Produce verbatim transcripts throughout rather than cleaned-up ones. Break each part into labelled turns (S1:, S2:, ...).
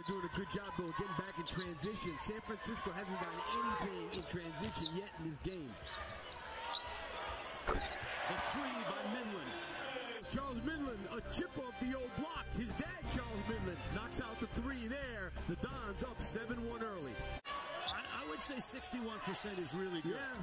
S1: doing a good job, though, getting back in transition. San Francisco hasn't gotten anything in transition yet in this game.
S2: The three by Midland.
S1: Charles Midland, a chip off the old block. His dad, Charles Midland, knocks out the three there. The Dons up seven one early.
S2: I, I would say sixty-one percent is really good.
S1: Yeah.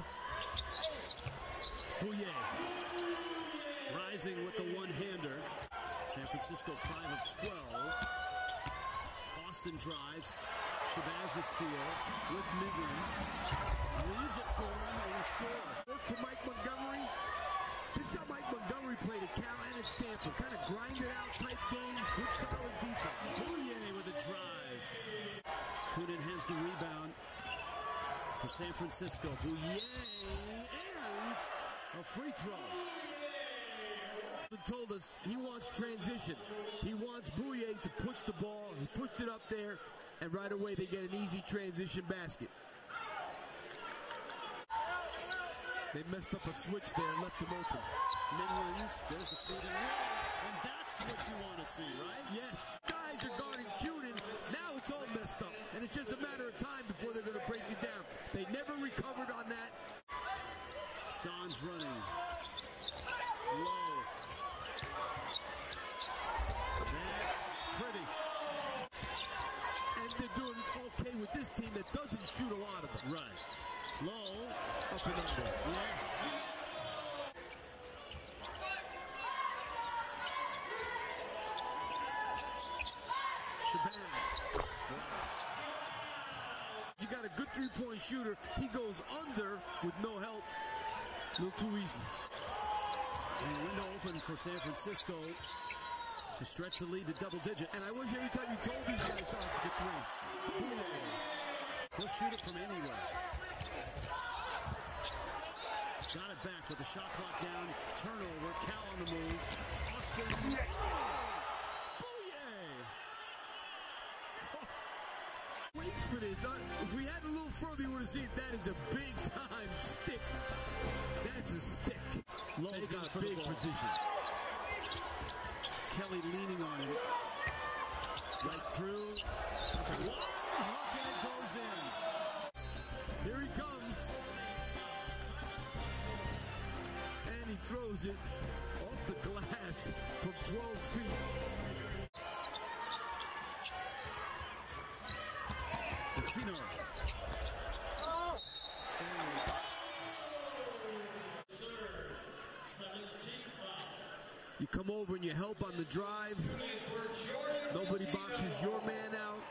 S2: Bouye rising with the one-hander. San Francisco five of twelve. Boston drives. Shabazz the steal with Midland. Leaves it for him and he scores.
S1: Work for Mike Montgomery. This is how Mike Montgomery played at Cal and at Stanford. Kind of grinded out type games. Good solid defense.
S2: Bouye with a drive. Kunin has the rebound for San Francisco. Bouye and a free throw.
S1: He told us he wants transition. He wants Bouye to push the ball. He pushed it up there, and right away they get an easy transition basket. They messed up a switch there and left him open.
S2: Midlands, there's the feeding and that's what you want to see, right?
S1: Yes. Guys are guarding Kunin. Now it's all messed up, and it's just a matter of time before they're going to break it down. They never recovered on that.
S2: Don's running. Low. That's pretty.
S1: And they're doing okay with this team that doesn't shoot a lot of them.
S2: Right. Low.
S1: Up and under.
S2: Yes.
S1: Shabazz. You got a good three-point shooter. He goes under with no help. A little too easy.
S2: And window open for San Francisco to stretch the lead to double digits.
S1: And I wish every time you told these guys how to get three.
S2: He'll shoot it from anywhere. Got it back with the shot clock down. Turnover. Cal on the move. Austin. Yeah. Bouye.
S1: Oh. Waits for this. If we had a little further, you would have seen that is a big time stick. That's a stick. Low got a big position.
S2: Kelly leaning on him. Right through. That's a long hook and it goes in.
S1: Here he comes. And he throws it off the glass from twelve feet.
S2: Latino.
S1: Oh. You come over and you help on the drive. Nobody boxes your man out.